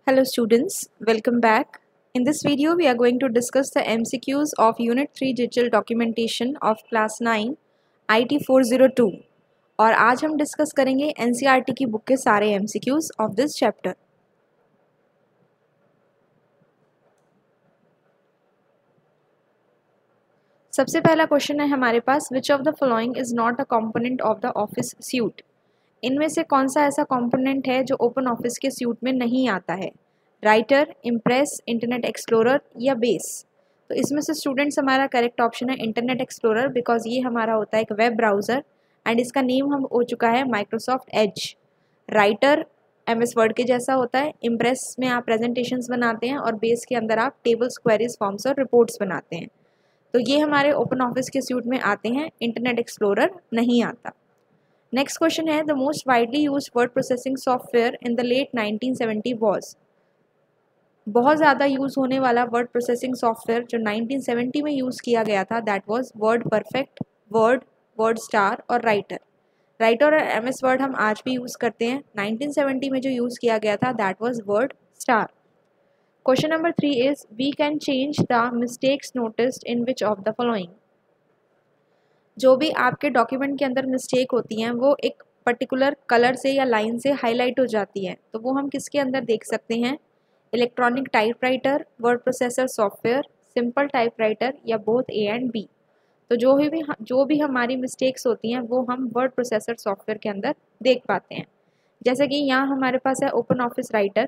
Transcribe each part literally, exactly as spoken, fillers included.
Hello students, welcome back. In this video we are going to discuss the M C Qs of Unit three Digital Documentation of Class nine I T four oh two और आज हम discuss करेंगे N C E R T की book के सारे M C Qs of this chapter. सबसे पहला question है हमारे पास which of the following is not a component of the office suite. इनमें से कौन सा ऐसा कंपोनेंट है जो ओपन ऑफिस के सूट में नहीं आता है? राइटर, इम्प्रेस, इंटरनेट एक्सप्लोरर या बेस. तो इसमें से स्टूडेंट्स हमारा करेक्ट ऑप्शन है इंटरनेट एक्सप्लोरर, बिकॉज ये हमारा होता है एक वेब ब्राउज़र एंड इसका नेम हम हो चुका है Microsoft Edge. Writer MS S वर्ड के जैसा होता है, इम्प्रेस में आप प्रेजेंटेशंस बनाते हैं और बेस के अंदर आप टेबल्स, क्वेरीज, फॉर्म्स और रिपोर्ट्स बनाते हैं. तो ये हमारे ओपन ऑफिस के सूट में आते हैं, इंटरनेट एक्सप्लोरर नहीं आता. नेक्स्ट क्वेश्चन है the most widely used word processing software in the late nineteen seventy was. बहुत ज़्यादा यूज़ होने वाला वर्ड प्रोसेसिंग सॉफ्टवेयर जो नाइनटीन सेवेंटी में यूज़ किया गया था that was word perfect, word, word star और राइटर. राइटर और एम एस वर्ड हम आज भी यूज़ करते हैं. नाइनटीन सेवेंटी में जो यूज़ किया गया था that was WordStar. Question number three is we can change the mistakes noticed in which of the following. जो भी आपके डॉक्यूमेंट के अंदर मिस्टेक होती हैं वो एक पर्टिकुलर कलर से या लाइन से हाईलाइट हो जाती है, तो वो हम किसके अंदर देख सकते हैं? Electronic typewriter, word processor software, simple typewriter या बोथ ए एंड बी. तो जो भी जो भी हमारी मिस्टेक्स होती हैं वो हम वर्ड प्रोसेसर सॉफ्टवेयर के अंदर देख पाते हैं. जैसे कि यहाँ हमारे पास है ओपन ऑफिस राइटर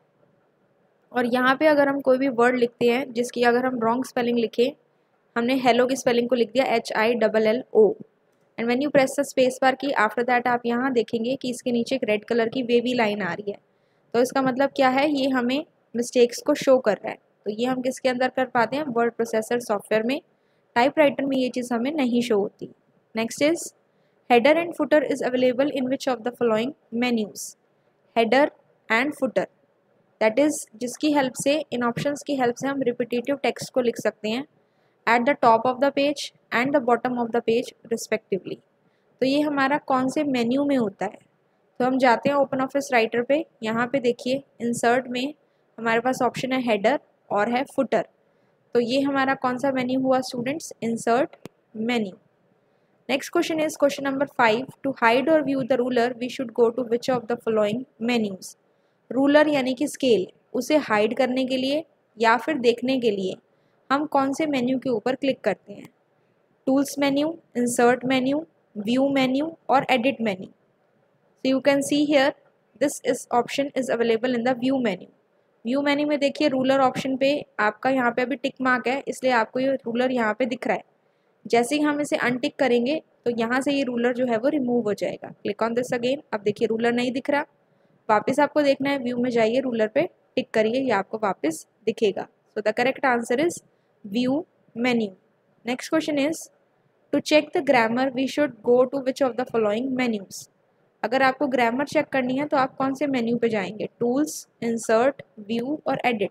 और यहाँ पे अगर हम कोई भी वर्ड लिखते हैं जिसकी अगर हम रॉन्ग स्पेलिंग लिखें, हमने हेलो की स्पेलिंग को लिख दिया H I double L O and when you press the space bar key after that आप यहाँ देखेंगे कि इसके नीचे एक रेड कलर की वेवी लाइन आ रही है. तो इसका मतलब क्या है? ये हमें मिस्टेक्स को शो कर रहा है. तो ये हम किसके अंदर कर पाते हैं? वर्ड प्रोसेसर सॉफ्टवेयर में. टाइपराइटर में ये चीज़ हमें नहीं शो होती. Next is header and footer is available in which of the following menus. Header and footer that is जिसकी हेल्प से, इन ऑप्शंस की हेल्प से हम रिपीटेटिव टेक्स्ट को लिख सकते हैं at the top of the page and the bottom of the page respectively. तो ये हमारा कौन से मेन्यू में होता है? तो हम जाते हैं ओपन ऑफिस राइटर पे. यहाँ पे देखिए इंसर्ट में हमारे पास ऑप्शन है हेडर और है फुटर. तो ये हमारा कौन सा मेन्यू हुआ students? Insert menu. Next question is question number five. To hide or view the ruler we should go to which of the following menus. Ruler यानी कि स्केल, उसे हाइड करने के लिए या फिर देखने के लिए हम कौन से मेन्यू के ऊपर क्लिक करते हैं? Tools menu, insert menu, view menu और edit menu. So you can see here this is option is available in the view menu. View menu में देखिए रूलर ऑप्शन पे आपका यहाँ पे अभी टिक मार्क है, इसलिए आपको ये रूलर यहाँ पे दिख रहा है. जैसे ही हम इसे अनटिक करेंगे तो यहाँ से ये रूलर जो है वो रिमूव हो जाएगा. Click on this again. अब देखिए रूलर नहीं दिख रहा. वापस आपको देखना है, व्यू में जाइए, रूलर पे टिक करिए, ये आपको वापस दिखेगा. So the correct answer is view menu. Next question is to check the grammar we should go to which of the following menus. अगर आपको ग्रामर चेक करनी है तो आप कौन से मेन्यू पे जाएंगे? टूल्स, इंसर्ट, व्यू और edit.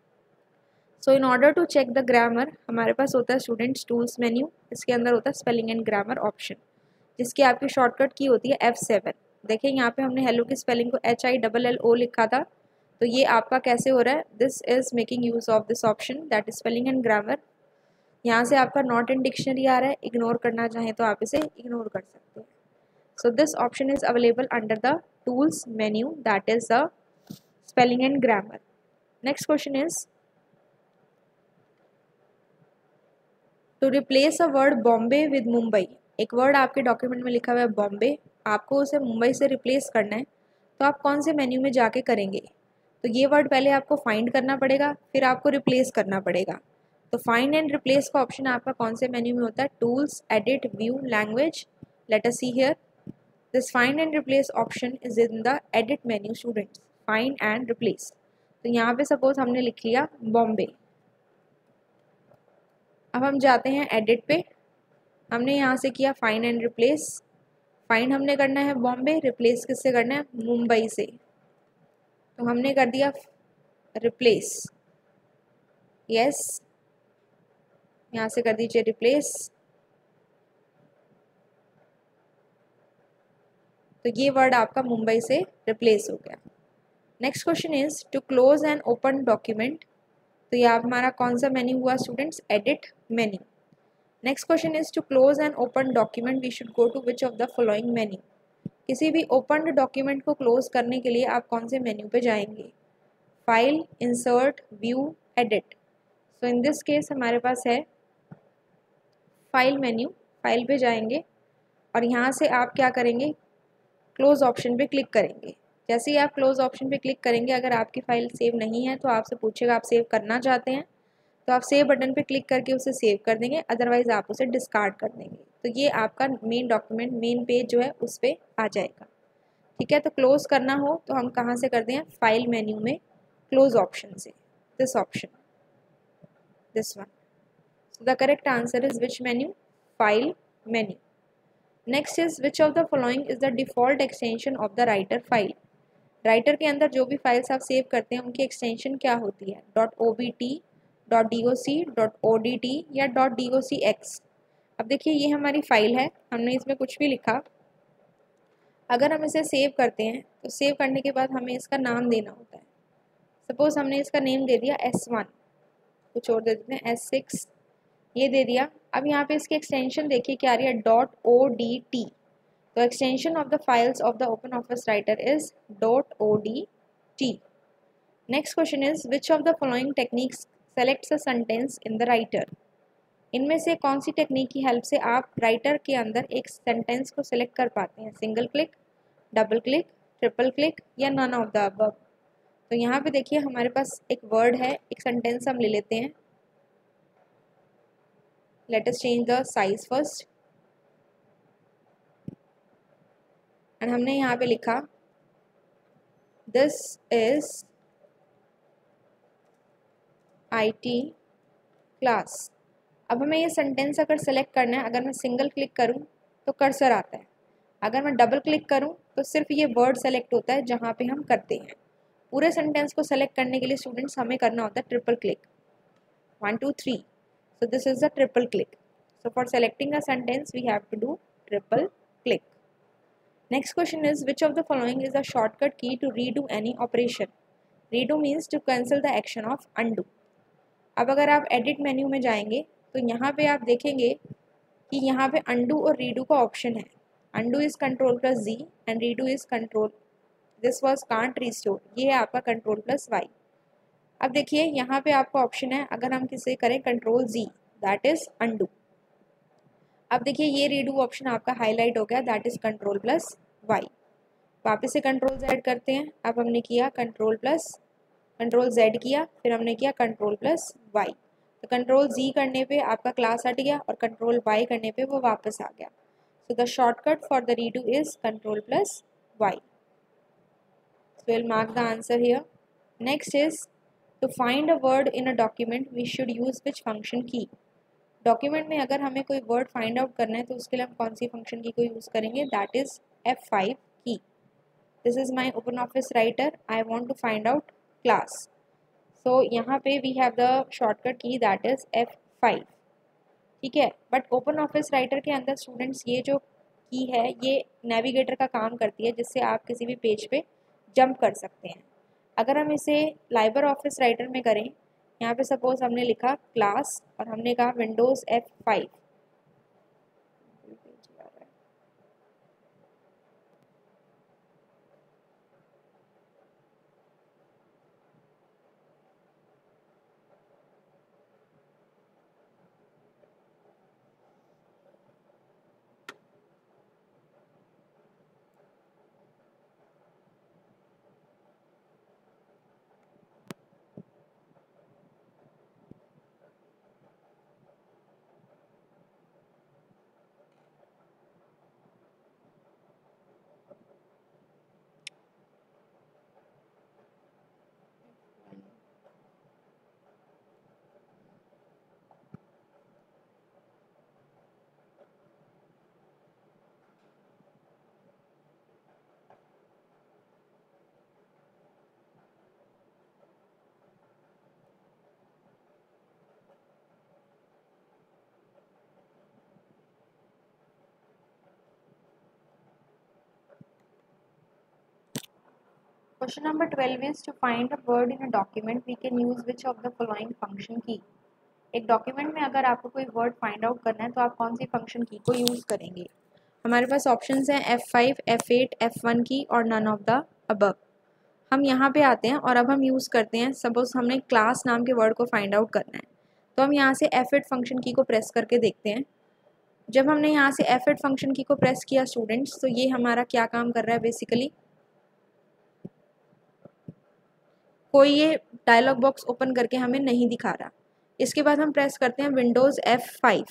So in order to check the grammar हमारे पास होता है स्टूडेंट्स टूल्स मेन्यू. इसके अंदर होता है स्पेलिंग एंड ग्रामर ऑप्शन, जिसकी आपकी शॉर्टकट की होती है एफ सेवन. देखिए यहाँ पे हमने हेलो की स्पेलिंग को H I double L O लिखा था, तो ये आपका कैसे हो रहा है? This is making use of this option that is spelling and grammar. यहाँ से आपका नॉट इन डिक्शनरी आ रहा है, इग्नोर करना चाहें तो आप इसे इग्नोर कर सकते हैं. So this option is available under the tools menu, that is the spelling and grammar. Next question is to replace a word Bombay with Mumbai. एक वर्ड आपके डॉक्यूमेंट में लिखा हुआ है बॉम्बे, आपको उसे मुंबई से रिप्लेस करना है, तो आप कौन से मेन्यू में जाके करेंगे? तो ये वर्ड पहले आपको फाइंड करना पड़ेगा, फिर आपको रिप्लेस करना पड़ेगा. तो फाइंड एंड रिप्लेस का ऑप्शन आपका कौन से मेन्यू में होता है? Tools, edit, view, language. Let us see here. This find and replace option is in the edit menu students. Find and replace. तो यहाँ पे सपोज हमने लिख लिया बॉम्बे. अब हम जाते हैं एडिट पे. हमने यहाँ से किया फाइंड एंड रिप्लेस. फाइंड हमने करना है बॉम्बे, रिप्लेस किससे करना है? मुंबई से. तो हमने कर दिया रिप्लेस. यस, यहाँ से कर दीजिए रिप्लेस. तो ये वर्ड आपका मुंबई से रिप्लेस हो गया. Next question is to close and open document, तो ये हमारा कौन सा मेन्यू हुआ students, edit menu. Next question is to close and open document we should go to which of the following menu, किसी भी ओपन डॉक्यूमेंट को close करने के लिए आप कौन से मेन्यू पे जाएंगे, file, insert, view, edit. So in this case हमारे पास है फाइल मेन्यू, फाइल पे जाएंगे और यहाँ से आप क्या करेंगे, क्लोज ऑप्शन पे क्लिक करेंगे। जैसे ही आप क्लोज ऑप्शन पे क्लिक करेंगे, अगर आपकी फाइल सेव नहीं है तो आपसे पूछेगा आप सेव करना चाहते हैं, तो आप सेव बटन पे क्लिक करके उसे सेव कर देंगे, अदरवाइज आप उसे डिस्कार्ड कर देंगे। तो ये आपका मेन डॉक्यूमेंट, मेन पेज जो है उस पर आ जाएगा। ठीक है, तो क्लोज करना हो तो हम कहाँ से कर दें, फाइल मेन्यू में क्लोज ऑप्शन से, this option, this one. So the correct answer is which menu? File menu. Next is which of the following is the default extension of the writer file? Writer के अंदर जो भी files आप save करते हैं उनकी extension क्या होती है, dot O B T, dot D O C, dot O D T या dot D O C X. अब देखिए ये हमारी फाइल है, हमने इसमें कुछ भी लिखा, अगर हम इसे सेव करते हैं तो सेव करने के बाद हमें इसका नाम देना होता है। सपोज हमने इसका नेम दे दिया एस वन, कुछ और दे देते हैं एस सिक्स, ये दे दिया। अब यहाँ पे इसकी एक्सटेंशन देखिए क्या आ रही है, डॉट ओ डी टी। तो extension of the files of the open office Writer is dot O D T. Next question is which of the following techniques selects a sentence in the Writer, इनमें से कौन सी technique की help से आप writer के अंदर एक sentence को सिलेक्ट कर पाते हैं, single click, double click, triple click या नन ऑफ द अबव। तो यहाँ पे देखिए हमारे पास एक वर्ड है, एक सेंटेंस हम ले लेते हैं। Let us change the size first and हमने यहाँ पे लिखा this is I T class। अब हमें ये सेंटेंस अगर सेलेक्ट करना है, अगर मैं सिंगल क्लिक करूँ तो कर्सर आता है, अगर मैं डबल क्लिक करूँ तो सिर्फ ये वर्ड सेलेक्ट होता है जहाँ पे हम करते हैं। पूरे सेंटेंस को सेलेक्ट करने के लिए स्टूडेंट्स हमें करना होता है triple click, one two three. So this is the triple click. So for selecting a sentence, we have to do triple click. Next question is which of the following is a shortcut key to redo any operation? Redo means to cancel the action of undo. अब अगर आप edit menu में जाएंगे तो यहाँ पे आप देखेंगे कि यहाँ पे undo और redo का ऑप्शन है। undo is control plus Z and redo is control, this was can't restore, ये है आपका control plus Y। अब देखिए यहाँ पे आपका ऑप्शन है, अगर हम किसे करें control Z, that is undo। अब देखिए ये रीडू ऑप्शन आपका हाईलाइट हो गया, that is control plus Y. वापस से कंट्रोल जेड करते हैं। अब हमने किया कंट्रोल प्लस कंट्रोल जेड किया, फिर हमने किया कंट्रोल प्लस वाई। तो कंट्रोल जी करने पे आपका क्लास हट गया और कंट्रोल वाई करने पे वो वापस आ गया। So the shortcut for the redo is control plus Y. So will mark the answer here. Next is to find a word in a document we should use which function key. Document में अगर हमें कोई word find out करना है तो उसके लिए हम कौन सी फंक्शन की को यूज़ करेंगे, that is F five key. This is my open office Writer, I want to find out class. So यहाँ पे we have the shortcut key that is F five. ठीक है, बट ओपन ऑफिस राइटर के अंदर students ये जो की है ये नेविगेटर का काम करती है, जिससे आप किसी भी पेज पे जंप कर सकते हैं। अगर हम इसे लाइबर ऑफिस राइटर में करें, यहाँ पे सपोज हमने लिखा क्लास और हमने कहा Windows F five, Question number twelve is to find a word in a document we can use which of the following function key. एक डॉक्यूमेंट में अगर आपको कोई वर्ड फाइंड आउट करना है तो आप कौन सी फंक्शन की को यूज़ करेंगे. हमारे पास ऑप्शंस हैं F five, F eight, F one key और नन ऑफ द अबव. हम यहाँ पे आते हैं और अब हम यूज़ करते हैं, सपोज हमने क्लास नाम के वर्ड को फाइंड आउट करना है तो हम यहाँ से एफ एट फंक्शन की को प्रेस करके देखते हैं. जब हमने यहाँ से एफ एट फंक्शन की को प्रेस किया स्टूडेंट्स, तो ये हमारा क्या काम कर रहा है, बेसिकली कोई ये डायलॉग बॉक्स ओपन करके हमें नहीं दिखा रहा. इसके बाद हम प्रेस करते हैं विंडोज़ एफ फाइव.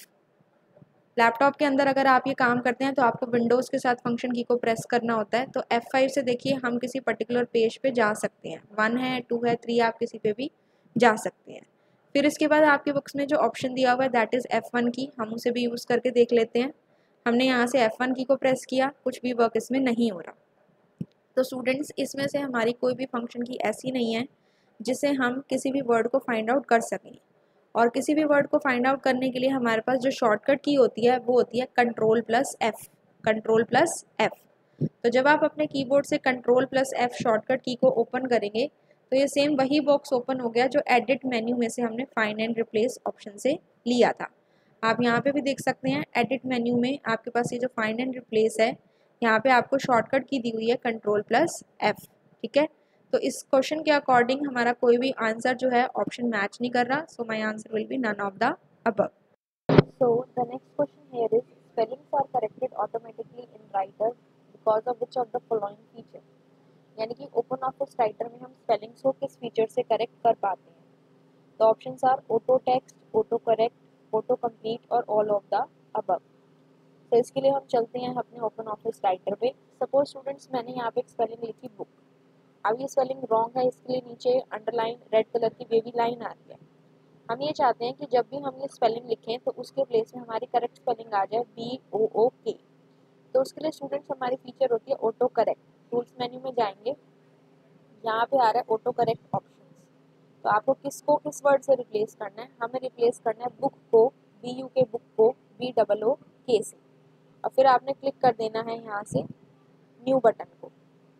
लैपटॉप के अंदर अगर आप ये काम करते हैं तो आपको विंडोज़ के साथ फंक्शन की को प्रेस करना होता है. तो एफ फाइव से देखिए हम किसी पर्टिकुलर पेज पे जा सकते हैं, वन है, टू है, थ्री, आप किसी पे भी जा सकते हैं. फिर इसके बाद आपके बुक्स में जो ऑप्शन दिया हुआ है दैट इज़ एफ वन की, हम उसे भी यूज़ करके देख लेते हैं. हमने यहाँ से एफ वन की को प्रेस किया, कुछ भी वर्क इसमें नहीं हो रहा. तो स्टूडेंट्स इसमें से हमारी कोई भी फंक्शन की ऐसी नहीं है जिसे हम किसी भी वर्ड को फाइंड आउट कर सकें. और किसी भी वर्ड को फाइंड आउट करने के लिए हमारे पास जो शॉर्टकट की होती है वो होती है control plus F. Control plus F. तो जब आप अपने कीबोर्ड से कंट्रोल प्लस एफ शॉर्टकट की को ओपन करेंगे तो ये सेम वही बॉक्स ओपन हो गया जो एडिट मेन्यू में से हमने फाइंड एंड रिप्लेस ऑप्शन से लिया था. आप यहाँ पे भी देख सकते हैं एडिट मेन्यू में आपके पास ये जो फाइंड एंड रिप्लेस है, यहाँ पे आपको शॉर्टकट की दी हुई है कंट्रोल प्लस एफ. ठीक है, तो इस क्वेश्चन के अकॉर्डिंग हमारा कोई भी आंसर जो है ऑप्शन मैच नहीं कर रहा. So my answer will be none of the above. So the next question here is spellings are corrected automatically in writer because of which of the following feature. यानी कि open office writer में हम spellings को किस feature से correct कर पाते हैं. The options are auto text, auto correct, auto complete और ऑल ऑफ द अबव. तो इसके लिए हम चलते हैं अपने ओपन ऑफिस राइटर पे. सपोज स्टूडेंट्स मैंने यहाँ पे एक स्पेलिंग लिखी बुक. अब ये स्पेलिंग रॉन्ग है, इसके लिए नीचे अंडरलाइन रेड कलर की बेबी लाइन आ रही है. हम ये चाहते हैं कि जब भी हम ये स्पेलिंग लिखें तो उसके प्लेस में हमारी करेक्ट स्पेलिंग आ जाए बी ओ ओ के. तो उसके लिए स्टूडेंट्स हमारी फीचर होती है ऑटो करेक्ट. टूल्स मेन्यू में जाएंगे, यहाँ पे आ रहा है ऑटो करेक्ट ऑप्शंस. तो आपको किसको किस वर्ड से रिप्लेस करना है, हमें रिप्लेस करना है बुक को, बी यू के बुक को बी डबल ओ के से. और फिर आपने क्लिक कर देना है यहाँ से न्यू बटन को.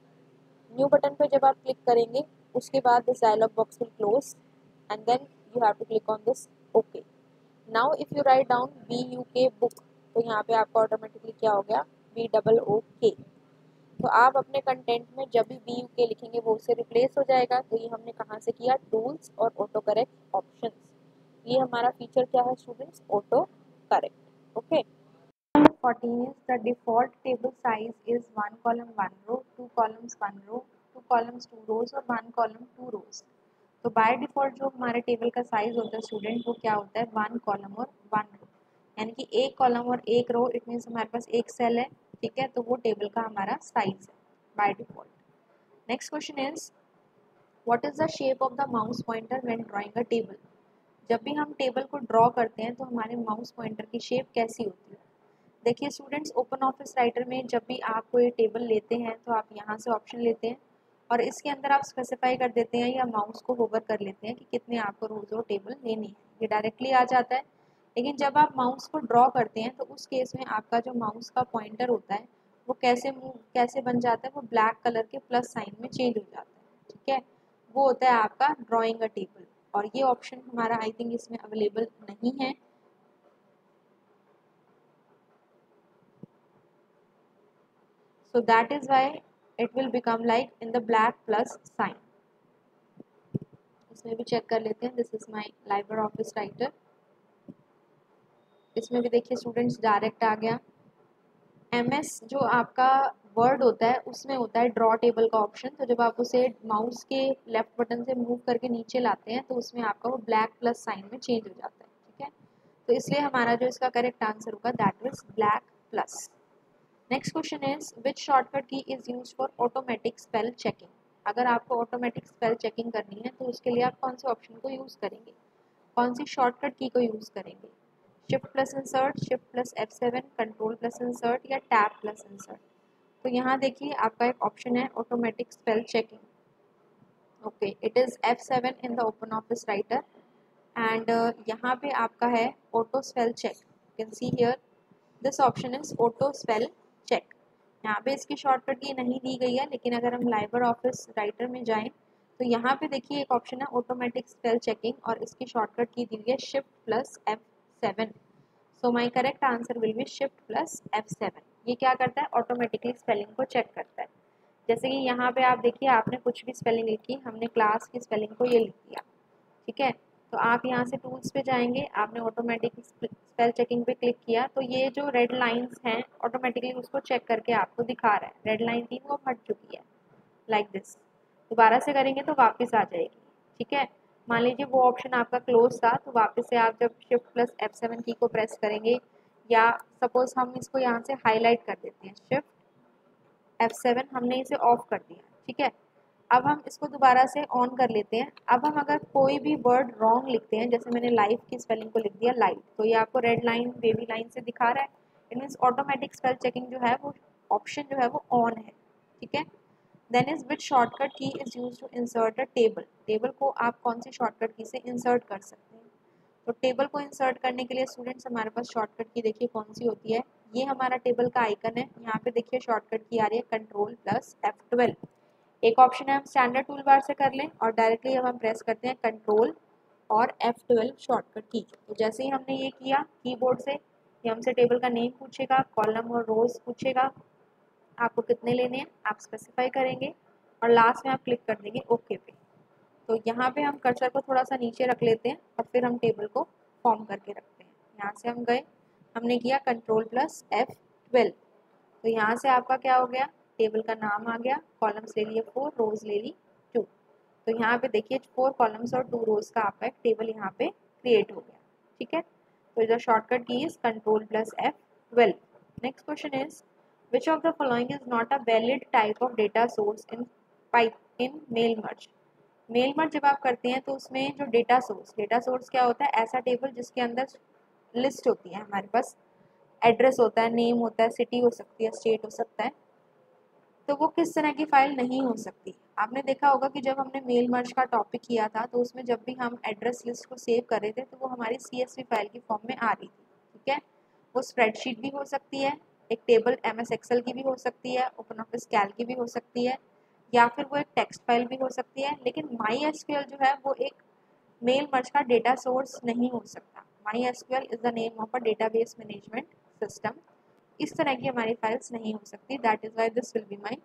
न्यू बटन पे जब आप क्लिक करेंगे उसके बाद this dialog box will close and then you have to click on this OK. Now if you write down B U K book, तो यहाँ पे आपका ऑटोमेटिकली क्या हो गया B डबल O K. तो आप अपने कंटेंट में जब भी B U K लिखेंगे वो उससे रिप्लेस हो जाएगा. तो ये हमने कहाँ से किया, टूल्स और ऑटो करेक्ट ऑप्शंस. ये हमारा फीचर क्या है students, auto correct. Okay. fourteen is the default table size is one column one row, two columns one row, two columns two rows और one column two rows. तो by default जो हमारे table का size होता है student वो क्या होता है, वन कॉलम और वन रो. यानी कि एक कॉलम और एक रो, इट मीन्स हमारे पास एक सेल है. ठीक है, तो वो टेबल का हमारा साइज है by default. Next question is what is the shape of the mouse pointer when drawing a table. जब भी हम टेबल को ड्रॉ करते हैं तो हमारे माउस पॉइंटर की शेप कैसी होती है. देखिए स्टूडेंट्स ओपन ऑफिस राइटर में जब भी आप कोई टेबल लेते हैं तो आप यहाँ से ऑप्शन लेते हैं और इसके अंदर आप स्पेसिफाई कर देते हैं या माउस को होवर कर लेते हैं कि कितने आपको रोज और टेबल लेनी है. ये डायरेक्टली आ जाता है. लेकिन जब आप माउस को ड्रॉ करते हैं तो उस केस में आपका जो माउस का पॉइंटर होता है वो कैसे मूव कैसे बन जाता है, वो ब्लैक कलर के प्लस साइन में चेंज हो जाता है. ठीक है, वो होता है आपका ड्रॉइंग अ टेबल. और ये ऑप्शन हमारा आई थिंक इसमें अवेलेबल नहीं है. So that is why it will become like in the black plus sign. इसमें भी चेक कर लेते हैं. This is my library office writer. इसमें भी देखिए स्टूडेंट्स डायरेक्ट आ गया. एमएस जो आपका वर्ड होता है उसमें होता है ड्रॉ टेबल का ऑप्शन. तो जब आप उसे माउस के लेफ्ट बटन से मूव करके नीचे लाते हैं तो उसमें आपका वो ब्लैक प्लस साइन में चेंज हो जाता है. ठीक है, तो इसलिए हमारा जो इसका करेक्ट आंसर होगा that is black plus. Next question is which shortcut key is used for automatic spell checking. अगर आपको ऑटोमेटिक स्पेल चेकिंग करनी है तो उसके लिए आप कौन से ऑप्शन को यूज़ करेंगे, कौन सी शॉर्टकट की को यूज़ करेंगे. Shift plus insert, shift plus F seven, control plus insert या टैब प्लस इंसर्ट. तो यहाँ देखिए आपका एक ऑप्शन है automatic spell checking. Okay, it is F seven in the open office writer and यहाँ पे आपका है auto spell check. You can see here this option is auto spell check. यहाँ पे इसकी शॉर्टकट की नहीं दी गई है, लेकिन अगर हम लाइबर ऑफिस राइटर में जाएं तो यहाँ पे देखिए एक ऑप्शन है ऑटोमेटिक स्पेल चेकिंग और इसकी शॉर्टकट की दी हुई है shift plus F seven. So my correct answer will be shift plus F seven. ये क्या करता है, ऑटोमेटिकली स्पेलिंग को चेक करता है। जैसे कि यहाँ पे आप देखिए आपने कुछ भी स्पेलिंग लिखी, हमने क्लास की स्पेलिंग को ये लिख दिया, ठीक है। तो आप यहाँ से टूल्स पे जाएंगे, आपने ऑटोमेटिक स्पेल चेकिंग पे क्लिक किया तो ये जो रेड लाइंस हैं ऑटोमेटिकली उसको चेक करके आपको दिखा रहा है। रेड लाइन थी वो हट चुकी है, लाइक like दिस। दोबारा से करेंगे तो वापस आ जाएगी, ठीक है। मान लीजिए वो ऑप्शन आपका क्लोज था तो वापस से आप जब शिफ्ट प्लस एफ सेवन की को प्रेस करेंगे, या सपोज हम इसको यहाँ से हाईलाइट कर देते हैं, शिफ्ट एफ सेवन हमने इसे ऑफ कर दिया, ठीक है। अब हम इसको दोबारा से ऑन कर लेते हैं। अब हम अगर कोई भी वर्ड रॉन्ग लिखते हैं, जैसे मैंने लाइफ की स्पेलिंग को लिख दिया लाइट, तो ये आपको रेड लाइन बेबी लाइन से दिखा रहा है। It means automatic spell checking जो है वो ऑप्शन जो है वो ऑन है, ठीक है। Then is which shortcut key is use to insert a table. Table को आप कौन सी शॉर्टकट की से इंसर्ट कर सकते हैं। तो टेबल को इंसर्ट करने के लिए स्टूडेंट्स हमारे पास शॉर्टकट की देखिए कौन सी होती है। ये हमारा टेबल का आइकन है, यहाँ पे देखिए शॉर्टकट की आ रही है कंट्रोल प्लस एफ ट्वेल्व। एक ऑप्शन है हम स्टैंडर्ड टूल बार से कर लें और डायरेक्टली अब हम प्रेस करते हैं कंट्रोल और एफ ट्वेल्व शॉर्टकट की। तो जैसे ही हमने ये किया कीबोर्ड से, ये हमसे टेबल का नेम पूछेगा, कॉलम और रोज पूछेगा, आपको कितने लेने हैं आप स्पेसिफाई करेंगे और लास्ट में आप क्लिक कर देंगे ओके पे। तो यहाँ पे हम कर्सर को थोड़ा सा नीचे रख लेते हैं और फिर हम टेबल को फॉर्म करके रखते हैं। यहाँ से हम गए, हमने किया कंट्रोल प्लस एफ ट्वेल्व। तो यहाँ से आपका क्या हो गया, टेबल का नाम आ गया, कॉलम्स ले लिए फोर, रोज ले ली टू। तो यहाँ पे देखिए फोर कॉलम्स और टू रोज का आपका एक टेबल यहाँ पे क्रिएट हो गया, ठीक है। तो इधर shortcut key is control plus F twelve. Next question is which of the following is not a valid type of data source in pipe in mail merge। Mail merge जब आप करते हैं तो उसमें जो डेटा सोर्स, डेटा सोर्स क्या होता है, ऐसा टेबल जिसके अंदर लिस्ट होती है, हमारे पास एड्रेस होता है, नेम होता है, सिटी हो सकती है, स्टेट हो सकता है। तो वो किस तरह की फाइल नहीं हो सकती। आपने देखा होगा कि जब हमने मेल मर्ज का टॉपिक किया था तो उसमें जब भी हम एड्रेस लिस्ट को सेव कर रहे थे तो वो हमारी सी एस वी फाइल की फॉर्म में आ रही थी, ठीक है। वो स्प्रेडशीट भी हो सकती है, एक टेबल एम एस एक्सेल की भी हो सकती है, ओपन ऑफिस कैल की भी हो सकती है, या फिर वो एक टेक्स्ट फाइल भी हो सकती है। लेकिन माई एस क्यू एल जो है वो एक मेल मर्ज का डेटा सोर्स नहीं हो सकता। MySQL is the name of a database management system. इस तरह की हमारी फाइल्स नहीं हो सकती। That is why this will be my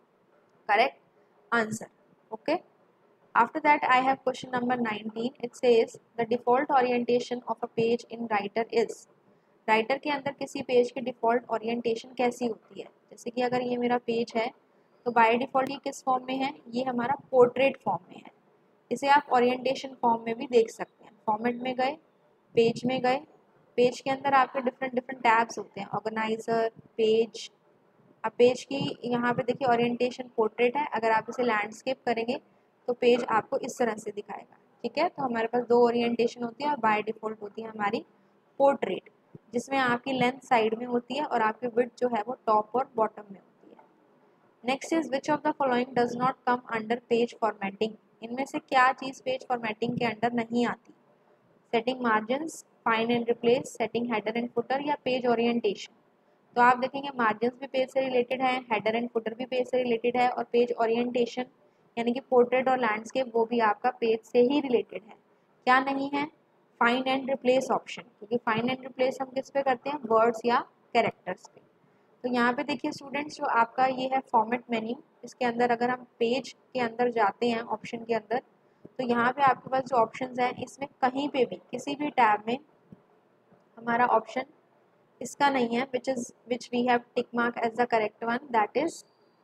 correct answer. Okay, after that I have question number nineteen. It says the default orientation of a page in writer is। Writer के अंदर किसी पेज की default orientation कैसी होती है। जैसे कि अगर ये मेरा पेज है तो बाय डिफ़ॉल्ट ये किस फॉर्म में है, ये हमारा पोर्ट्रेट फॉर्म में है। इसे आप ओरिएंटेशन फॉर्म में भी देख सकते हैं। फॉर्मेट में गए, पेज में गए, पेज के अंदर आपके डिफरेंट डिफरेंट टैब्स होते हैं, ऑर्गेनाइजर, पेज। अब पेज की यहाँ पे देखिए ओरिएंटेशन पोर्ट्रेट है, अगर आप इसे लैंडस्केप करेंगे तो पेज आपको इस तरह से दिखाएगा, ठीक है। तो हमारे पास दो ओरिएंटेशन होती है और बाय डिफ़ॉल्ट होती है हमारी पोर्ट्रेट, जिसमें आपकी लेंथ साइड में होती है और आपकी विड्थ जो है वो टॉप और बॉटम में होती है। Next is which of the following does not come under page formatting. इनमें से क्या चीज़ पेज फॉर्मेटिंग के अंडर नहीं आती। Setting margins, find and replace, setting header and footer, या पेज ओरिएंटेशन। तो आप देखेंगे मार्जिन्स भी पेज से रिलेटेड है, हेडर एंड फुटर भी पेज से रिलेटेड है, और पेज ओरिएंटेशन यानी कि पोर्ट्रेट और लैंडस्केप वो भी आपका पेज से ही रिलेटेड है। क्या नहीं है, फाइंड एंड रिप्लेस ऑप्शन, क्योंकि फाइंड एंड रिप्लेस हम किस पे करते हैं, वर्ड्स या कैरेक्टर्स पे। तो यहाँ पे देखिए स्टूडेंट्स, जो आपका ये है फॉर्मेट मेन्यू, इसके अंदर अगर हम पेज के अंदर जाते हैं ऑप्शन के अंदर, तो यहाँ पे आपके पास जो ऑप्शंस हैं इसमें कहीं पे भी किसी भी टैब में हमारा ऑप्शन इसका नहीं है, which is which we have tick mark as the correct one, that is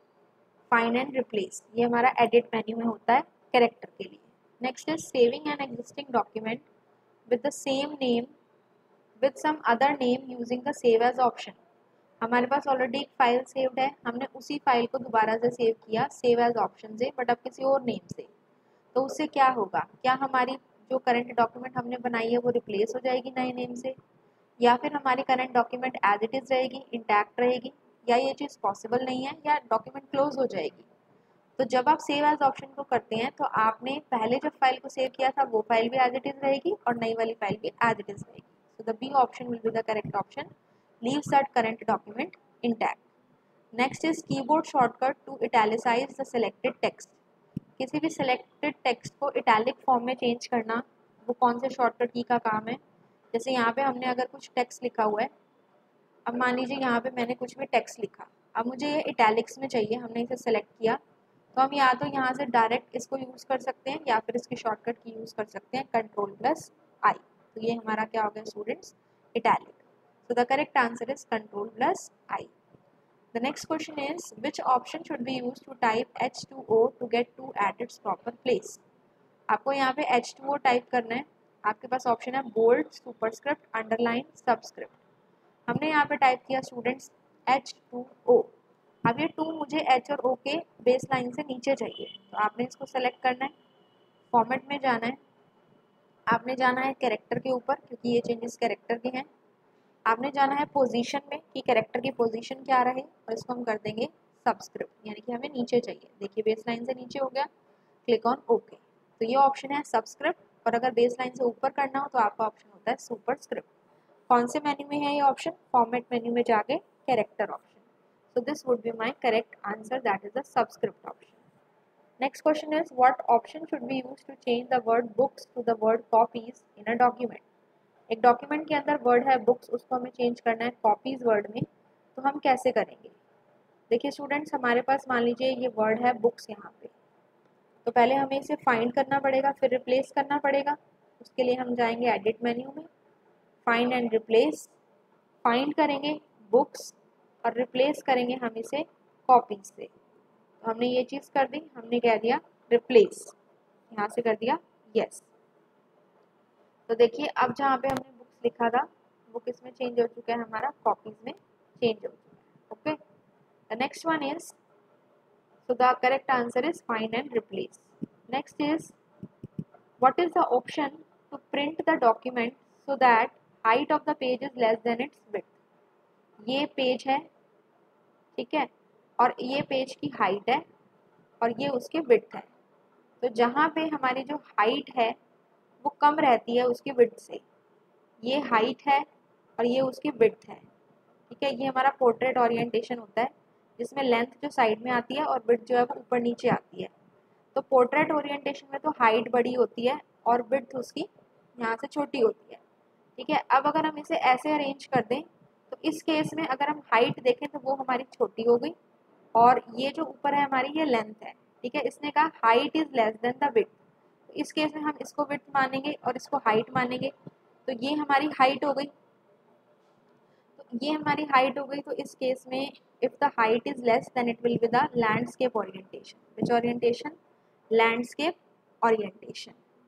find and replace. ये हमारा एडिट मेन्यू में होता है कैरेक्टर के लिए। Next is saving an existing document with the same name with some other name using the save as option. हमारे पास already एक फाइल सेव्ड है, हमने उसी फाइल को दोबारा से सेव किया सेव एज ऑप्शन से, बट अब किसी और नेम से। तो उससे क्या होगा, क्या हमारी जो करंट डॉक्यूमेंट हमने बनाई है वो रिप्लेस हो जाएगी नए नेम से, या फिर हमारी current document as it is रहेगी, इंटैक्ट रहेगी, या ये चीज़ पॉसिबल नहीं है, या डॉक्यूमेंट क्लोज हो जाएगी। तो जब आप सेव एज ऑप्शन को करते हैं तो आपने पहले जब फाइल को सेव किया था वो फाइल भी एज इट इज़ रहेगी और नई वाली फाइल भी एज इट इज़ रहेगी। So the B option will be the correct option, leaves that current document intact. Next is keyboard shortcut to italicise the selected text. किसी भी selected text को italic form में change करना वो कौन से shortcut की का काम है। जैसे यहाँ पे हमने अगर कुछ टेक्स्ट लिखा हुआ है, अब मान लीजिए यहाँ पे मैंने कुछ भी टेक्स्ट लिखा, अब मुझे ये इटैलिक्स में चाहिए, हमने इसे सेलेक्ट किया, तो हम या तो यहाँ से डायरेक्ट इसको यूज़ कर सकते हैं या फिर इसकी शॉर्टकट की यूज़ कर सकते हैं कंट्रोल प्लस आई। तो ये हमारा क्या हो गया students, italic. So the correct answer is control plus I. The next question is, which option should be used to type H two O to get two at its proper place? आपको यहाँ पे H two O type करना है, आपके पास option है bold, superscript, underline, subscript. हमने यहाँ पे टाइप किया स्टूडेंट्स H two O। अब ये टू मुझे H और O के बेस लाइन से नीचे चाहिए, तो आपने इसको सेलेक्ट करना है, फॉर्मेट में जाना है, आपने जाना है कैरेक्टर के ऊपर क्योंकि ये चेंजेस कैरेक्टर के हैं, आपने जाना है पोजीशन में कि कैरेक्टर की पोजीशन क्या रहे, और इसको हम कर देंगे सबस्क्रिप्ट, यानी कि हमें नीचे चाहिए। देखिए बेस लाइन से नीचे हो गया, क्लिक ऑन ओके। तो ये ऑप्शन है सबस्क्रिप्ट, और अगर बेस लाइन से ऊपर करना हो तो आपका ऑप्शन होता है सुपरस्क्रिप्ट। कौन से मेन्यू में है ये ऑप्शन, फॉर्मेट मेन्यू में जाके character option. So this would be my correct answer, that is the subscript option. Next question is, what option should be used to change the word books to the word copies in a document. एक document के अंदर word है books, उसको हमें change करना है copies word में, तो हम कैसे करेंगे। देखिए स्टूडेंट्स, हमारे पास मान लीजिए ये वर्ड है बुक्स यहाँ पे, तो पहले हमें इसे फाइंड करना पड़ेगा, फिर रिप्लेस करना पड़ेगा। उसके लिए हम जाएंगे एडिट मेन्यू में, फाइंड एंड रिप्लेस, फाइंड करेंगे बुक्स और रिप्लेस करेंगे हम इसे कॉपीज से। तो हमने ये चीज़ कर दी, हमने कह दिया रिप्लेस, यहाँ से कर दिया यस। तो देखिए अब जहाँ पे हमने बुक्स लिखा था वो किस में चेंज हो चुका है, हमारा कॉपीज में चेंज हो चुका है। Okay, the next one is, so the correct answer is find and replace. Next is, what is the option to print the document so that height of the page is less than its width. ये page है, ठीक है, और ये page की height है और ये उसके विड्थ है। तो जहाँ पे हमारी जो हाइट है वो कम रहती है उसकी विड्थ से, ये हाइट है और ये उसकी विड्थ है, ठीक है। ये हमारा पोर्ट्रेट ओरिएंटेशन होता है जिसमें लेंथ जो साइड में आती है और विड्थ जो है वो ऊपर नीचे आती है। तो पोर्ट्रेट ओरिएंटेशन में तो हाइट बड़ी होती है और विड्थ उसकी यहाँ से छोटी होती है, ठीक है। अब अगर हम इसे ऐसे अरेंज कर दें तो इस केस में अगर हम हाइट देखें तो वो हमारी छोटी हो गई और ये जो ऊपर है हमारी ये लेंथ है, ठीक है। इसने कहा height is less than the width, तो इस केस में हम इसको विड्थ मानेंगे और इसको हाइट मानेंगे, तो ये हमारी हाइट हो गई, तो ये हमारी हाइट हो गई। तो इस केस में if the height is less than it will be the landscape orientation. Which orientation, landscape orientation.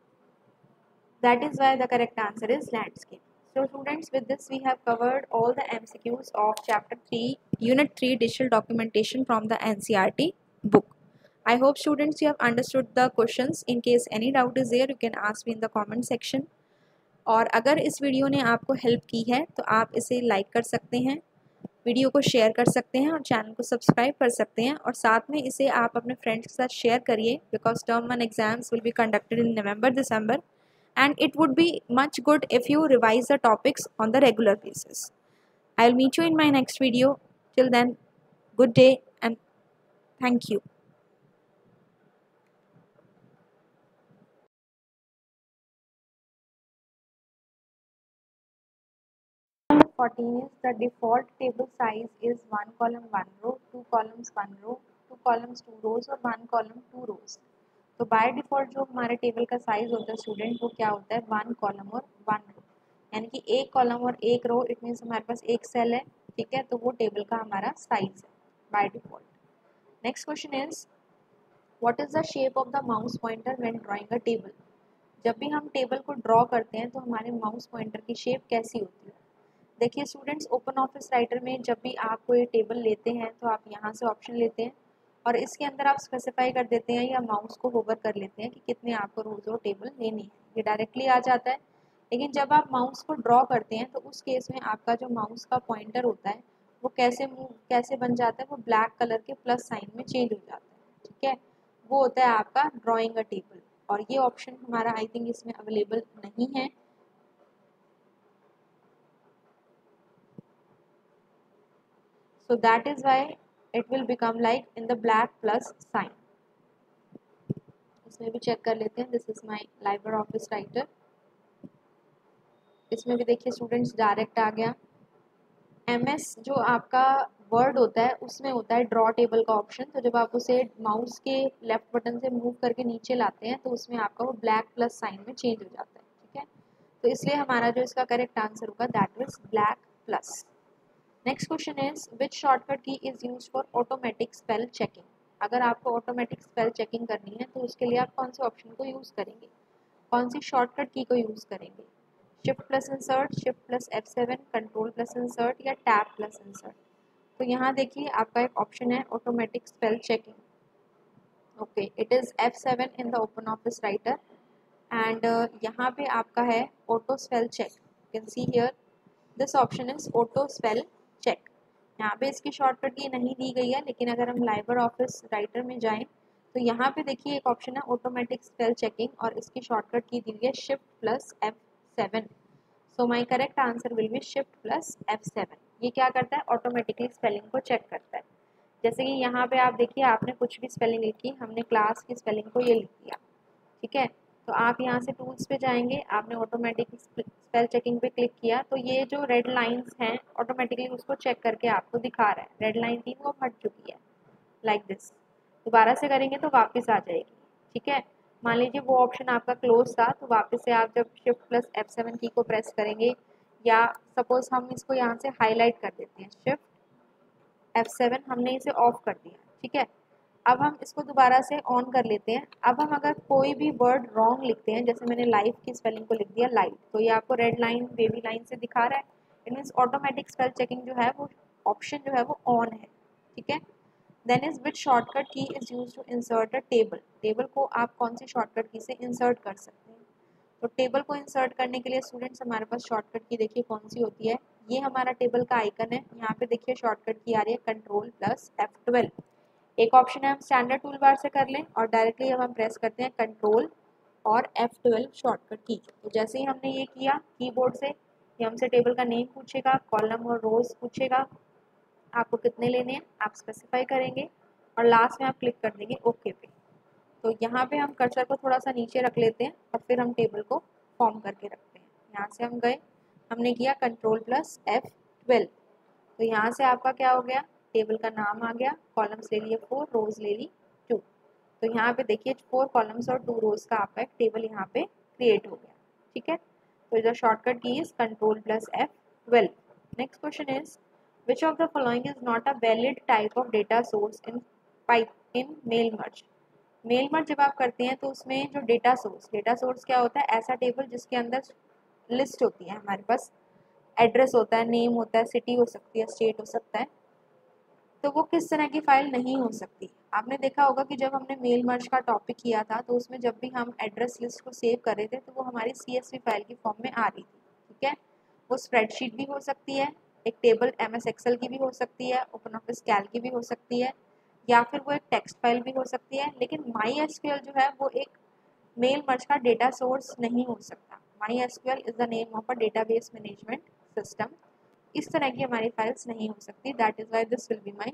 That is why the correct answer is landscape. So students, with this we have covered all the M C Qs of chapter three, unit three, digital documentation from the N C R T book. I hope students you have understood the questions. In case any doubt is there, you can ask me in the comment section. और अगर इस video ने आपको help की है तो आप इसे लाइक कर सकते हैं, वीडियो को शेयर कर सकते हैं और चैनल को सब्सक्राइब कर सकते हैं, और साथ में इसे आप अपने फ्रेंड्स के साथ शेयर करिए because term one exams will be conducted in November December and it would be much good if you revise the topics on the regular basis. I'll meet you in my next video. Till then, good day and thank you. Number fourteen is the default table size is one column one row, two columns one row, two columns two rows और one column two rows. तो by default जो हमारे table का size होता है student वो क्या होता है, वन कॉलम और वन रो, यानी कि एक कॉलम और एक रो, इट मीन्स हमारे पास एक सेल है, ठीक है। तो वो टेबल का हमारा साइज है by default. Next question is, what is the shape of the mouse pointer when drawing a table. जब भी हम टेबल को ड्रॉ करते हैं तो हमारे माउस पॉइंटर की शेप कैसी होती है। देखिए स्टूडेंट्स, ओपन ऑफिस राइटर में जब भी आप कोई टेबल लेते हैं तो आप यहाँ से ऑप्शन लेते हैं और इसके अंदर आप स्पेसिफाई कर देते हैं या माउस को होवर कर लेते हैं कि कितने आपको रोज और टेबल लेनी है, ये डायरेक्टली आ जाता है। लेकिन जब आप माउस को ड्रॉ करते हैं तो उस केस में आपका जो माउस का पॉइंटर होता है वो कैसे मूव कैसे बन जाता है, वो ब्लैक कलर के प्लस साइन में चेंज हो जाता है, ठीक है। वो होता है आपका ड्रॉइंग अ टेबल, और ये ऑप्शन हमारा आई थिंक इसमें अवेलेबल नहीं है। So that is why it will become like in the black plus sign. इसमें भी चेक कर लेते हैं. This is my library office writer. इसमें भी देखिए स्टूडेंट्स डायरेक्ट आ गया. एम एस जो आपका वर्ड होता है उसमें होता है ड्रॉ टेबल का ऑप्शन. तो जब आप उसे माउस के लेफ्ट बटन से मूव करके नीचे लाते हैं तो उसमें आपका वो ब्लैक प्लस साइन में चेंज हो जाता है. ठीक है, तो इसलिए हमारा जो इसका करेक्ट आंसर होगा that is black plus. Next question is which shortcut key is use for automatic spell checking. अगर आपको ऑटोमेटिक स्पेल चेकिंग करनी है तो उसके लिए आप कौन से ऑप्शन को यूज़ करेंगे, कौन सी शॉर्टकट की को यूज़ करेंगे. Shift plus insert, shift plus F seven, control plus insert या टैब प्लस इंसर्ट. तो यहाँ देखिए आपका एक ऑप्शन है automatic spell checking. Okay, it is F seven in the open office writer. And यहाँ पे आपका है auto spell check. You can see here this option is auto spell check. यहाँ पे इसकी शॉर्टकट की नहीं दी गई है, लेकिन अगर हम लाइब्रेरी ऑफिस राइटर में जाएं तो यहाँ पे देखिए एक ऑप्शन है ऑटोमेटिक स्पेल चेकिंग और इसकी शॉर्टकट की दी हुई है shift plus F seven. So my correct answer will be shift plus F seven. ये क्या करता है, ऑटोमेटिकली स्पेलिंग को चेक करता है. जैसे कि यहाँ पे आप देखिए आपने कुछ भी स्पेलिंग लिखी, हमने क्लास की स्पेलिंग को ये लिख दिया. ठीक है, तो आप यहाँ से टूल्स पे जाएंगे, आपने ऑटोमेटिक स्पेल चेकिंग पे क्लिक किया तो ये जो रेड लाइंस हैं ऑटोमेटिकली उसको चेक करके आपको दिखा रहा है. रेड लाइन थी वो हट चुकी है लाइक like दिस. दोबारा से करेंगे तो वापस आ जाएगी. ठीक है, मान लीजिए वो ऑप्शन आपका क्लोज था तो वापस से आप जब शिफ्ट प्लस एफ सेवन की को प्रेस करेंगे, या सपोज हम इसको यहाँ से हाईलाइट कर देते हैं, शिफ्ट एफ सेवन हमने इसे ऑफ कर दिया. ठीक है, अब हम इसको दोबारा से ऑन कर लेते हैं. अब हम अगर कोई भी वर्ड रॉन्ग लिखते हैं, जैसे मैंने लाइफ की स्पेलिंग को लिख दिया लाइट, तो ये आपको रेड लाइन बेबी लाइन से दिखा रहा है. It means automatic spell checking जो है वो ऑप्शन जो है वो ऑन है. ठीक है, then is which shortcut key is use to insert a table. Table को आप कौन सी शॉर्टकट की से इंसर्ट कर सकते हैं. तो टेबल को इंसर्ट करने के लिए स्टूडेंट्स हमारे पास शॉर्टकट की देखिए कौन सी होती है. ये हमारा टेबल का आइकन है, यहाँ पे देखिए शॉर्टकट की आ रही है कंट्रोल प्लस एफ ट्वेल्व. एक ऑप्शन है हम स्टैंडर्ड टूल बार से कर लें और डायरेक्टली अब हम प्रेस करते हैं कंट्रोल और एफ ट्वेल्व शॉर्टकट की. तो जैसे ही हमने ये किया कीबोर्ड से, ये हमसे टेबल का नेम पूछेगा, कॉलम और रोज पूछेगा, आपको कितने लेने हैं आप स्पेसिफाई करेंगे और लास्ट में आप क्लिक कर देंगे ओके पे. तो यहाँ पे हम कर्सर को थोड़ा सा नीचे रख लेते हैं और फिर हम टेबल को फॉर्म करके रखते हैं. यहाँ से हम गए, हमने किया कंट्रोल प्लस एफ ट्वेल्व. तो यहाँ से आपका क्या हो गया, टेबल का नाम आ गया, कॉलम्स ले लिए फोर, रोज ले ली टू. तो यहाँ पे देखिए फोर कॉलम्स और टू रोज का आपका एक टेबल यहाँ पे क्रिएट हो गया. ठीक है, तो इधर shortcut key is control plus F twelve. Next question is which of the following is not a valid type of data source in pipe in mail merge. Mail merge जब आप करते हैं तो उसमें जो डेटा सोर्स, डेटा सोर्स क्या होता है, ऐसा टेबल जिसके अंदर लिस्ट होती है, हमारे पास एड्रेस होता है, नेम होता है, सिटी हो सकती है, स्टेट हो सकता है. तो वो किस तरह की फाइल नहीं हो सकती. आपने देखा होगा कि जब हमने मेल मर्ज का टॉपिक किया था तो उसमें जब भी हम एड्रेस लिस्ट को सेव कर रहे थे तो वो हमारी सी एस वी फाइल की फॉर्म में आ रही थी. ठीक है, वो स्प्रेडशीट भी हो सकती है, एक टेबल एम एस एक्सेल की भी हो सकती है, ओपन ऑफिस कैल्क की भी हो सकती है, या फिर वो एक टेक्स्ट फाइल भी हो सकती है. लेकिन माई एस क्यू एल जो है वो एक मेल मर्ज का डेटा सोर्स नहीं हो सकता. MySQL is the name of a database management system. इस तरह की हमारी फाइल्स नहीं हो सकती. That is why this will be my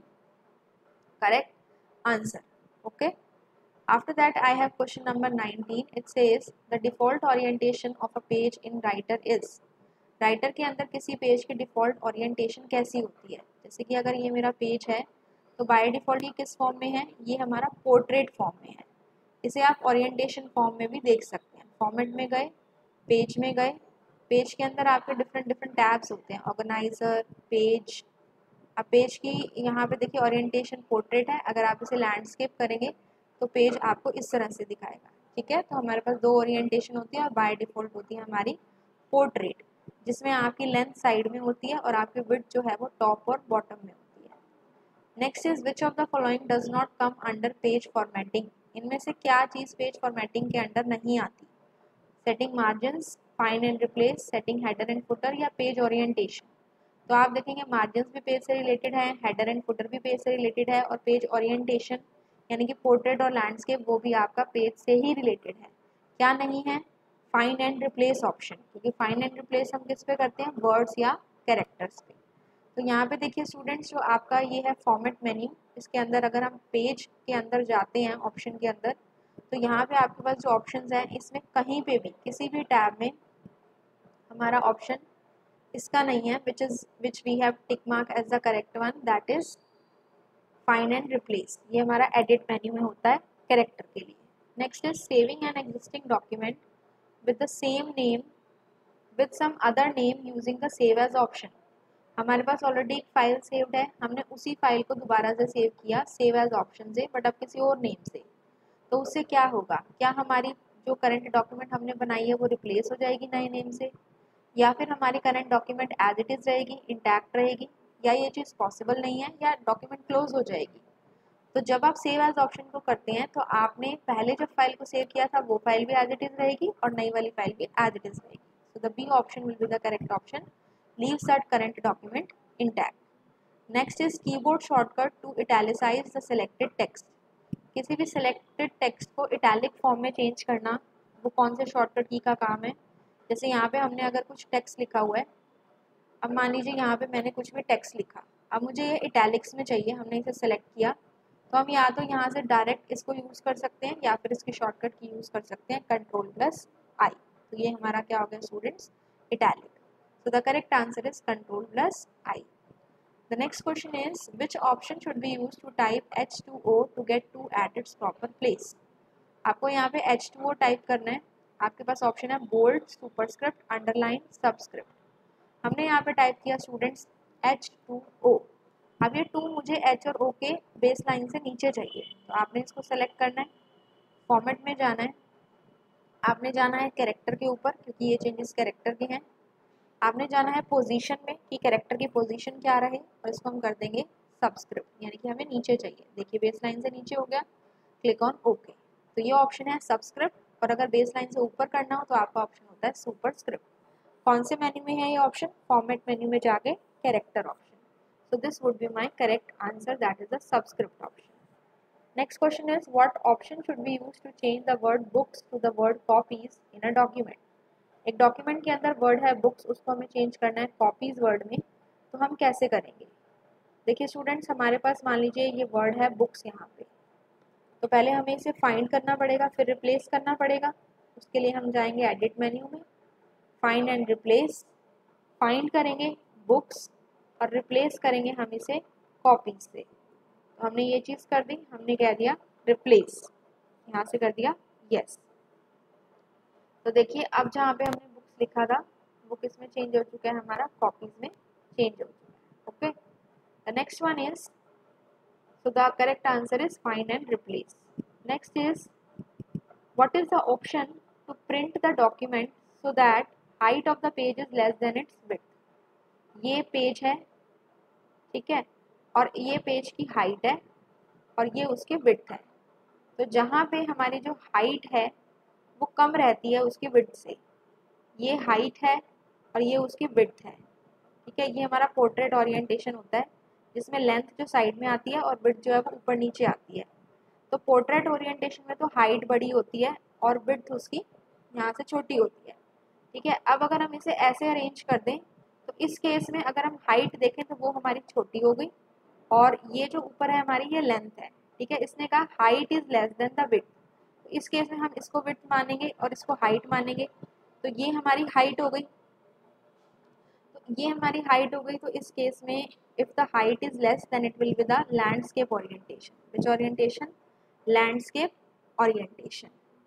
correct answer. Okay, after that I have question number nineteen. It says the default orientation of a page in writer is. Writer के अंदर किसी पेज की default orientation कैसी होती है. जैसे कि अगर ये मेरा पेज है तो बाय डिफ़ॉल्ट ये किस फॉर्म में है, ये हमारा पोर्ट्रेट फॉर्म में है. इसे आप ओरिएंटेशन फॉर्म में भी देख सकते हैं. फॉर्मेट में गए, पेज में गए, पेज के अंदर आपके डिफरेंट डिफरेंट टैब्स होते हैं, ऑर्गेनाइजर, पेज. अब पेज की यहाँ पे देखिए ओरिएंटेशन पोर्ट्रेट है, अगर आप इसे लैंडस्केप करेंगे तो पेज आपको इस तरह से दिखाएगा. ठीक है, तो हमारे पास दो ओरिएंटेशन होती है और बाय डिफ़ॉल्ट होती है हमारी पोर्ट्रेट, जिसमें आपकी लेंथ साइड में होती है और आपकी विड्थ जो है वो टॉप और बॉटम में होती है. Next is which of the following does not come under page formatting. इनमें से क्या चीज़ पेज फॉर्मेटिंग के अंडर नहीं आती. Setting margins, find and replace, setting header and footer या पेज ओरिएंटेशन. तो आप देखेंगे मार्जिन्स भी पेज से रिलेटेड है, हेडर एंड फुटर भी पेज से रिलेटेड है, और पेज ओरिएंटेशन यानी कि पोर्ट्रेट और लैंडस्केप वो भी आपका पेज से ही रिलेटेड है. क्या नहीं है, फाइंड एंड रिप्लेस ऑप्शन, क्योंकि फाइंड एंड रिप्लेस हम किस पे करते हैं, वर्ड्स या कैरेक्टर्स पे. तो यहाँ पे देखिए स्टूडेंट्स, जो आपका ये है फॉर्मेट मेन्यू, इसके अंदर अगर हम पेज के अंदर जाते हैं ऑप्शन के अंदर, तो यहाँ पे आपके पास जो ऑप्शंस हैं इसमें कहीं पे भी किसी भी टैब में हमारा ऑप्शन इसका नहीं है, which is which we have tick mark as the correct one, that is find and replace. ये हमारा एडिट मेन्यू में होता है कैरेक्टर के लिए। Next is saving an existing document with the same name with some other name using the save as option. हमारे पास already एक फाइल सेव्ड है, हमने उसी फाइल को दोबारा से सेव किया सेव एज ऑप्शन से, बट अब किसी और नेम से। तो उससे क्या होगा, क्या हमारी जो करंट डॉक्यूमेंट हमने बनाई है वो रिप्लेस हो जाएगी नए नेम से, या फिर हमारी current document as it is रहेगी, इंटैक्ट रहेगी, या ये चीज़ पॉसिबल नहीं है, या डॉक्यूमेंट क्लोज हो जाएगी। तो जब आप सेव एज ऑप्शन को करते हैं तो आपने पहले जब फाइल को सेव किया था वो फाइल भी एज इट इज़ रहेगी और नई वाली फाइल भी एज इट इज़ रहेगी। So the B option will be the correct option, leaves that current document intact. Next is keyboard shortcut to italicize the selected text. किसी भी selected text को italic form में change करना, वो कौन से shortcut की का काम है। जैसे यहाँ पे हमने अगर कुछ text लिखा हुआ है, अब मान लीजिए यहाँ पे मैंने कुछ भी text लिखा, अब मुझे ये italics में चाहिए, हमने इसे select किया, तो हम या तो यहाँ से डायरेक्ट इसको यूज़ कर सकते हैं या फिर इसकी शॉर्टकट की यूज़ कर सकते हैं कंट्रोल प्लस आई। तो ये हमारा क्या हो गया students, italic. So the correct answer is control plus I. The next question is, which option should be used to type H two O to get two at its proper place? आपको यहाँ पे H two O type करना है, आपके पास option है bold, superscript, underline, subscript. हमने यहाँ पे टाइप किया स्टूडेंट्स H two O। अब ये टू मुझे H और O के बेस लाइन से नीचे चाहिए, तो आपने इसको सेलेक्ट करना है, फॉर्मेट में जाना है, आपने जाना है कैरेक्टर के ऊपर क्योंकि ये चेंजेस कैरेक्टर के हैं, आपने जाना है पोजीशन में कि कैरेक्टर की पोजीशन क्या रहे, और इसको हम कर देंगे सबस्क्रिप्ट, यानी कि हमें नीचे चाहिए। देखिए बेस लाइन से नीचे हो गया, क्लिक ऑन ओके। तो ये ऑप्शन है सबस्क्रिप्ट, और अगर बेस लाइन से ऊपर करना हो तो आपका ऑप्शन होता है सुपरस्क्रिप्ट। कौन से मेन्यू में है ये ऑप्शन, फॉर्मेट मेन्यू में जाके character option. So this would be my correct answer, that is the subscript option. Next question is, what option should be use to change the word books to the word copies in a document. एक document के अंदर word है books, उसको हमें change करना है copies word में, तो हम कैसे करेंगे। देखिए स्टूडेंट्स, हमारे पास मान लीजिए ये वर्ड है बुक्स यहाँ पे, तो पहले हमें इसे फाइंड करना पड़ेगा, फिर रिप्लेस करना पड़ेगा। उसके लिए हम जाएंगे एडिट मेन्यू में, फाइंड एंड रिप्लेस, फाइंड करेंगे बुक्स और रिप्लेस करेंगे हम इसे कॉपीज से। तो हमने ये चीज़ कर दी, हमने कह दिया रिप्लेस, यहाँ से कर दिया यस। तो देखिए अब जहाँ पे हमने बुक्स लिखा था वो किस में चेंज हो चुका है, हमारा कॉपीज में चेंज हो चुका है। Okay, the next one is, so the correct answer is find and replace. Next is, what is the option to print the document so that height of the page is less than its width. ये page है, ठीक है, और ये page की height है और ये उसकी विड्थ है। तो जहाँ पे हमारी जो हाइट है वो कम रहती है उसकी विड्थ से, ये हाइट है और ये उसकी विड्थ है, ठीक है। ये हमारा पोर्ट्रेट ओरिएंटेशन होता है जिसमें लेंथ जो साइड में आती है और विड्थ जो है वो ऊपर नीचे आती है। तो पोर्ट्रेट ओरिएंटेशन में तो हाइट बड़ी होती है और विड्थ उसकी यहाँ से छोटी होती है, ठीक है। अब अगर हम इसे ऐसे अरेंज कर दें तो इस केस में अगर हम हाइट देखें तो वो हमारी छोटी हो गई और ये जो ऊपर है हमारी ये लेंथ है, ठीक है। इसने कहा height is less than the width, तो इस केस में हम इसको विड्थ मानेंगे और इसको हाइट मानेंगे, तो ये हमारी हाइट हो गई, तो ये हमारी हाइट हो गई। तो इस केस में if the height is less than it will be the landscape orientation. Which orientation? Landscape orientation.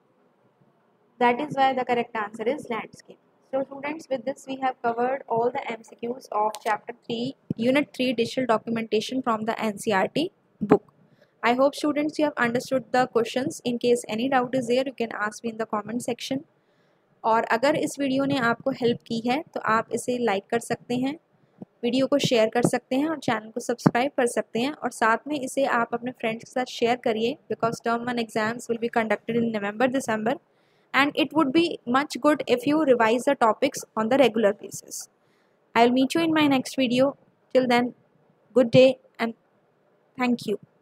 That is why the correct answer is landscape. So students, with this we have covered all the M C Qs of chapter three, unit three, digital documentation from the N C R T book. I hope students you have understood the questions. In case any doubt is there, you can ask me in the comment section. और अगर इस video ने आपको help की है तो आप इसे लाइक कर सकते हैं, वीडियो को शेयर कर सकते हैं और चैनल को सब्सक्राइब कर सकते हैं, और साथ में इसे आप अपने फ्रेंड्स के साथ शेयर करिए, because term one exams will be conducted in November December and it would be much good if you revise the topics on the regular basis. I will meet you in my next video. Till then, good day and thank you.